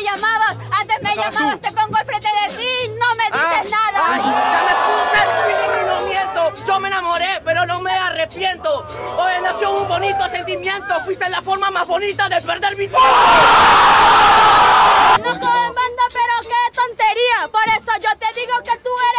llamabas, te pongo al frente de ti, no me dices nada. Ay, ya me puse, no miento, yo me enamoré, pero no me arrepiento. Hoy nació un bonito sentimiento, fuiste la forma más bonita de perder mi tiempo. Loco en banda, pero qué tontería, por eso yo te digo que tú eres